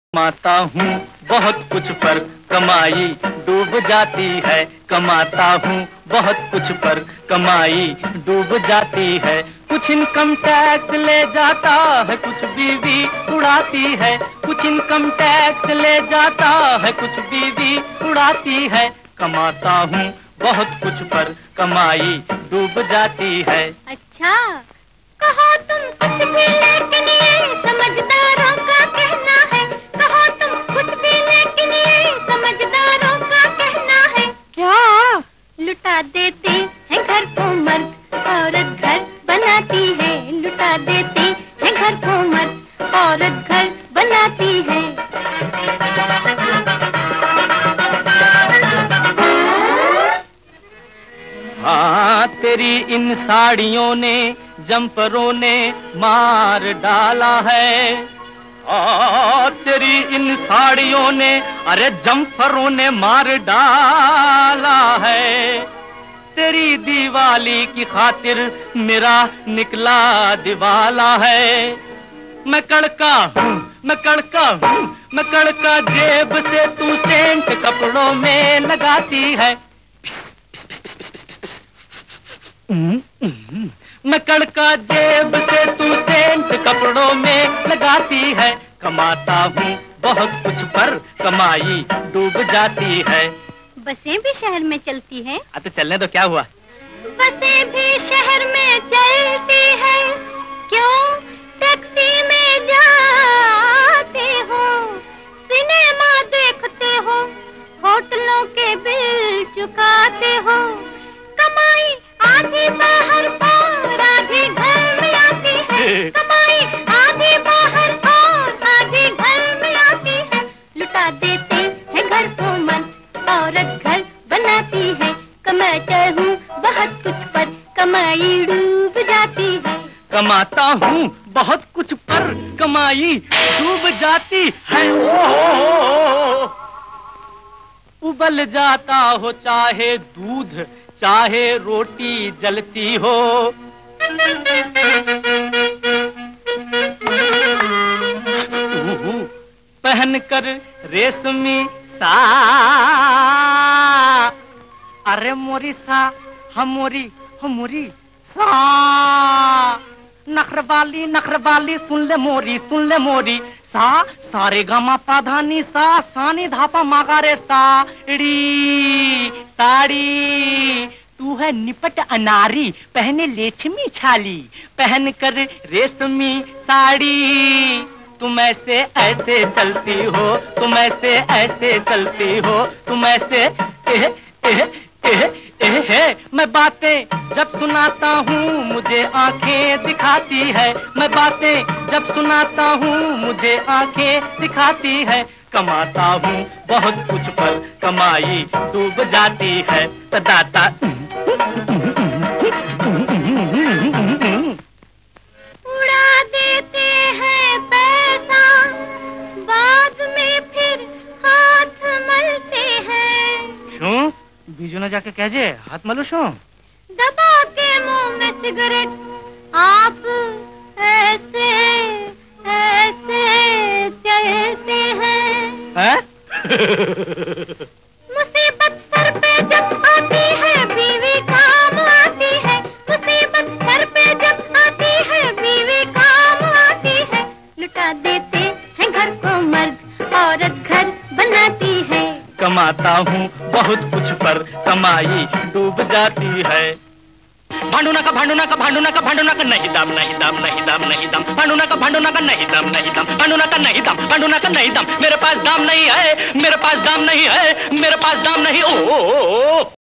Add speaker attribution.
Speaker 1: कमाता हूँ बहुत कुछ पर कमाई डूब जाती है। कमाता हूँ बहुत कुछ पर कमाई डूब जाती है। कुछ इनकम टैक्स ले जाता है, कुछ बीवी उड़ाती है। कुछ इनकम टैक्स ले जाता है, कुछ बीवी उड़ाती है। कमाता हूँ बहुत कुछ पर कमाई डूब जाती है।
Speaker 2: अच्छा कहो तुम कुछ भी, लेकिन ये समझदारों का कहना है। कहो तुम कुछ भी, लेकिन ये समझदारों का कहना है।
Speaker 1: क्या
Speaker 2: लुटा देते हैं घर को मर्द, औरत घर बनाती है। लुटा देते हैं घर को मर्द, औरत घर बनाती है।
Speaker 1: हाँ तेरी इन साड़ियों ने, जंपरों ने मार डाला है। तेरी इन साड़ियों ने, अरे जंफरों ने मार डाला है। तेरी दिवाली की खातिर मेरा निकला दिवाला है। मैं कड़का हूँ, मैं कड़का हूँ, मैं कड़का, जेब से तू सेंट कपड़ों में लगाती है। मैं कड़का, जेब से तू सेंट कपड़ों में लगाती है। कमाता हूँ बहुत कुछ पर कमाई डूब जाती है।
Speaker 2: बसें भी शहर में चलती हैं।
Speaker 1: तो चलने तो क्या हुआ।
Speaker 2: बसें भी शहर में चलती है, क्यों टैक्सी में जाते हो, सिनेमा देखते हो, होटलों के बिल चुकाते हो। कमाई आधी बाहर और आधी घर में आती है। कमाई आधी बाहर और आधी घर में आती है। लुटा देते हैं घर को मर्द, औरत घर बनाती है। कमाता हूँ बहुत कुछ पर कमाई डूब जाती है।
Speaker 1: कमाता हूँ बहुत कुछ पर कमाई डूब जाती है। उबल जाता हो चाहे दूध, चाहे रोटी जलती हो। पहनकर रेशमी सा, अरे मोरी सा, हमोरी सा, नखरवाली नखरवाली, सुन ले मोरी, सुन ले मोरी सा। सारे गामा पाधानी सा, सानी धापा मागारे साड़ी साड़ी। तू है निपट अनारी, पहने लेछमी छाली, पहन कर रेशमी साड़ी। तुम ऐसे ऐसे चलती हो, तुम ऐसे ऐसे चलती हो, तुम ऐसे मैं बातें जब सुनाता हूँ मुझे आंखें दिखाती है। मैं बातें जब सुनाता हूँ मुझे आंखें दिखाती है। कमाता हूँ बहुत कुछ पर कमाई डूब जाती है। दाता
Speaker 2: उड़ा देते हैं पैसा, बाद में फिर हाथ मलते हैं।
Speaker 1: शू बीजू न जाके कहजे हाथ मलो शू।
Speaker 2: दबा के मुंह में सिगरेट आप ऐसे ऐसे चलते हैं। मुसीबत सर पे जब आती है बीवी काम आती है। मुसीबत सर पे जब आती है बीवी काम आती है। लुटा देते हैं घर को मर्द, औरत घर बनाती है।
Speaker 1: कमाता हूँ बहुत कुछ पर कमाई डूब जाती है। भांडूना का भांडूना का भांडूना का भांडूना का नहीं दाम, नहीं दाम, नहीं दाम, नहीं दाम। भांडूना का भांडूना का नहीं दाम, नहीं दाम। भांडूना का नहीं दाम, भांडूना का नहीं दाम। मेरे पास दाम नहीं है, मेरे पास दाम नहीं है, मेरे पास दाम नहीं। ओ